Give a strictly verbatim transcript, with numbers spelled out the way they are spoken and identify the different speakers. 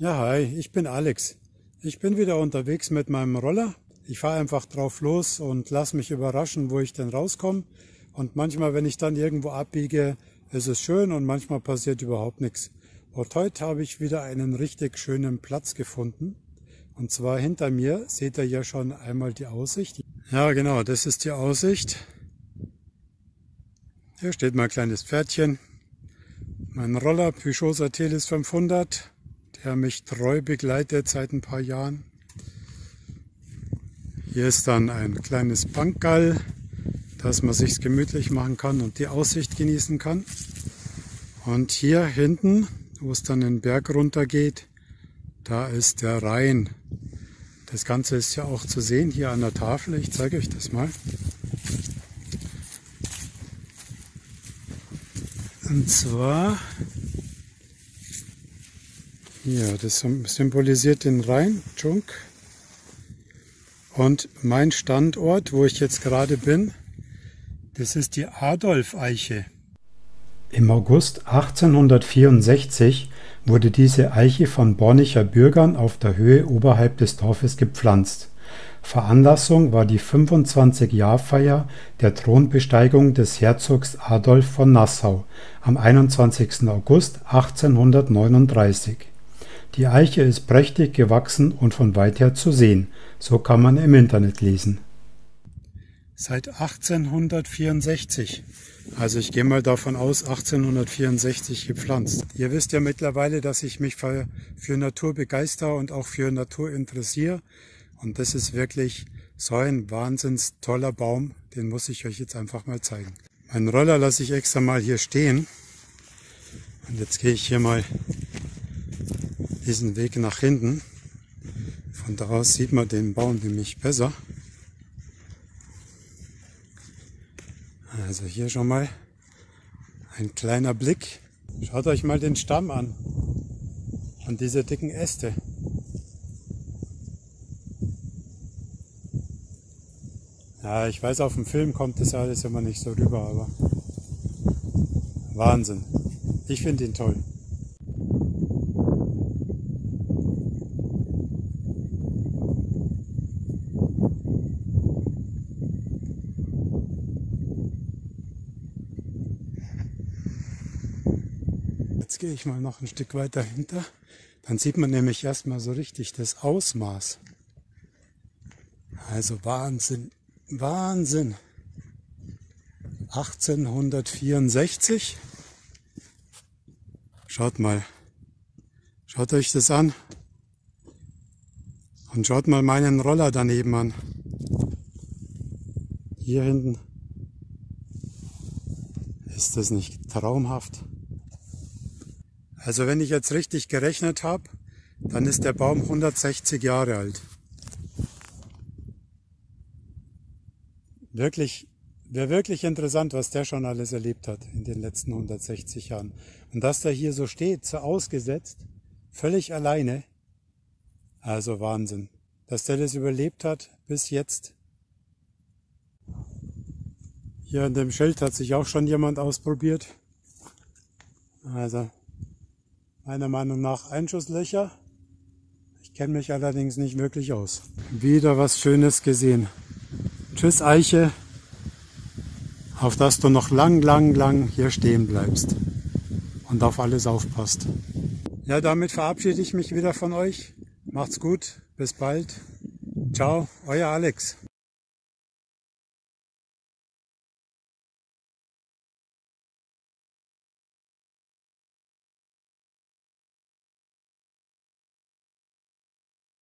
Speaker 1: Ja, hi, ich bin Alex. Ich bin wieder unterwegs mit meinem Roller. Ich fahre einfach drauf los und lasse mich überraschen, wo ich denn rauskomme. Und manchmal, wenn ich dann irgendwo abbiege, ist es schön und manchmal passiert überhaupt nichts. Und heute habe ich wieder einen richtig schönen Platz gefunden. Und zwar hinter mir seht ihr ja schon einmal die Aussicht. Ja, genau, das ist die Aussicht. Hier steht mein kleines Pferdchen. Mein Roller Peugeot Satellis fünfhundert, der mich treu begleitet seit ein paar Jahren. Hier ist dann ein kleines Bankgall, dass man sich's gemütlich machen kann und die Aussicht genießen kann. Und hier hinten, wo es dann den Berg runter geht, da ist der Rhein. Das Ganze ist ja auch zu sehen hier an der Tafel. Ich zeige euch das mal. Und zwar, hier, das symbolisiert den Rhein, Dschunk. Und mein Standort, wo ich jetzt gerade bin, das ist die Adolf-Eiche. Im August achtzehnhundertvierundsechzig wurde diese Eiche von Bornicher Bürgern auf der Höhe oberhalb des Dorfes gepflanzt. Veranlassung war die fünfundzwanzig-Jahr-Feier der Thronbesteigung des Herzogs Adolf von Nassau am einundzwanzigsten August achtzehnhundertneununddreißig. Die Eiche ist prächtig gewachsen und von weit her zu sehen, so kann man im Internet lesen. Seit achtzehnhundertvierundsechzig, also ich gehe mal davon aus, achtzehnhundertvierundsechzig gepflanzt. Ihr wisst ja mittlerweile, dass ich mich für, für Natur begeister und auch für Natur interessiere. Und das ist wirklich so ein wahnsinns toller Baum, den muss ich euch jetzt einfach mal zeigen. Meinen Roller lasse ich extra mal hier stehen. Und jetzt gehe ich hier mal diesen Weg nach hinten. Von da aus sieht man den Baum nämlich besser. Also hier schon mal ein kleiner Blick. Schaut euch mal den Stamm an und diese dicken Äste. Ja, ich weiß, auf dem Film kommt das alles immer nicht so rüber, aber Wahnsinn. Ich finde ihn toll. Jetzt gehe ich mal noch ein Stück weiter hinter. Dann sieht man nämlich erstmal so richtig das Ausmaß. Also Wahnsinn. Wahnsinn. achtzehnhundertvierundsechzig. Schaut mal. Schaut euch das an. Und schaut mal meinen Roller daneben an. Hier hinten. Ist das nicht traumhaft? Also wenn ich jetzt richtig gerechnet habe, dann ist der Baum hundertsechzig Jahre alt. Wirklich, wäre wirklich interessant, was der schon alles erlebt hat in den letzten hundertsechzig Jahren. Und dass der hier so steht, so ausgesetzt, völlig alleine, also Wahnsinn. Dass der das überlebt hat bis jetzt. Hier an dem Schild hat sich auch schon jemand ausprobiert. Also meiner Meinung nach Einschusslöcher. Ich kenne mich allerdings nicht wirklich aus. Wieder was Schönes gesehen. Tschüss Eiche, auf dass du noch lang, lang, lang hier stehen bleibst und auf alles aufpasst. Ja, damit verabschiede ich mich wieder von euch. Macht's gut, bis bald. Ciao, euer Alex.